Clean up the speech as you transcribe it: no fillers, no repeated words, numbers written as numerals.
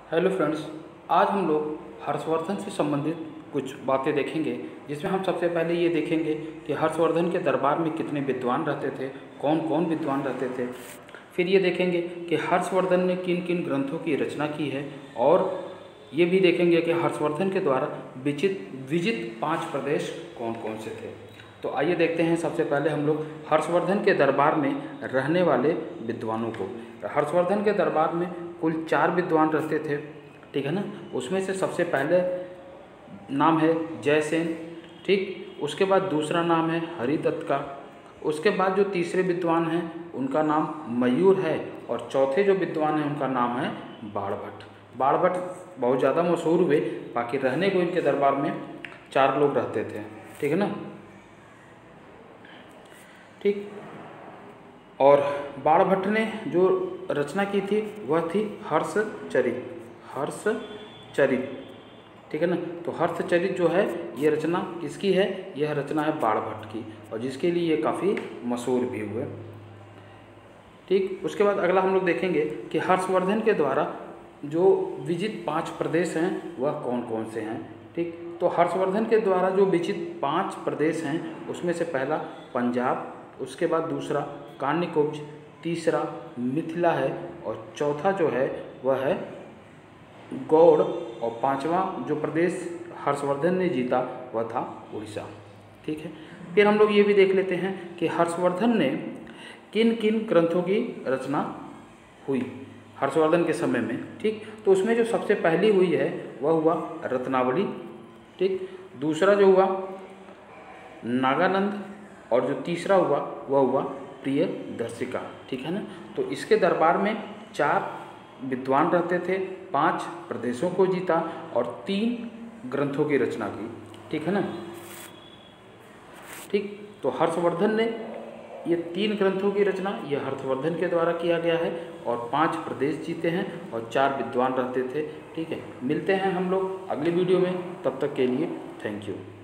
Hello friends, आज हम लोग हर्षवर्धन से संबंधित कुछ बातें देखेंगे, जिसमें हम सबसे पहले ये देखेंगे कि हर्षवर्धन के दरबार में कितने विद्वान रहते थे, कौन कौन विद्वान रहते थे। फिर ये देखेंगे कि हर्षवर्धन ने किन किन ग्रंथों की रचना की है, और ये भी देखेंगे कि हर्षवर्धन के द्वारा विजित 5 प्रदेश कौन कौन से थे। तो आइए देखते हैं सबसे पहले हम लोग हर्षवर्धन के दरबार में रहने वाले विद्वानों को। हर्षवर्धन के दरबार में कुल 4 विद्वान रहते थे, ठीक है ना। उसमें से सबसे पहले नाम है जयसेन, ठीक। उसके बाद दूसरा नाम है हरिदत्त का। उसके बाद जो तीसरे विद्वान हैं उनका नाम मयूर है, और चौथे जो विद्वान हैं उनका नाम है बाणभट्ट। बाणभट्ट बहुत ज़्यादा मशहूर हुए, बाकी रहने को इनके दरबार में 4 लोग रहते थे, ठीक है ना, ठीक। और बाणभट्ट ने जो रचना की थी वह थी हर्षचरित, ठीक है ना। तो हर्षचरित जो है ये रचना किसकी है? यह रचना है बाणभट्ट की, और जिसके लिए ये काफ़ी मशहूर भी हुए, ठीक। उसके बाद अगला हम लोग देखेंगे कि हर्षवर्धन के द्वारा जो विजित 5 प्रदेश हैं वह कौन कौन से हैं, ठीक। तो हर्षवर्धन के द्वारा जो विजित 5 प्रदेश हैं उसमें से पहला पंजाब, उसके बाद दूसरा कान्यकुब्ज, तीसरा मिथिला है, और चौथा जो है वह है गौड़, और 5वां जो प्रदेश हर्षवर्धन ने जीता वह था उड़ीसा, ठीक है। फिर हम लोग ये भी देख लेते हैं कि हर्षवर्धन ने किन किन ग्रंथों की रचना हुई हर्षवर्धन के समय में, ठीक। तो उसमें जो सबसे पहली हुई है वह हुआ रत्नावली, ठीक। दूसरा जो हुआ नागानंद, और जो तीसरा हुआ वह हुआ प्रियदर्शिका, ठीक है ना। तो इसके दरबार में 4 विद्वान रहते थे, 5 प्रदेशों को जीता और 3 ग्रंथों की रचना की, ठीक है ना, ठीक। तो हर्षवर्धन ने ये 3 ग्रंथों की रचना ये हर्षवर्धन के द्वारा किया गया है, और 5 प्रदेश जीते हैं और 4 विद्वान रहते थे, ठीक है। मिलते हैं हम लोग अगले वीडियो में, तब तक के लिए थैंक यू।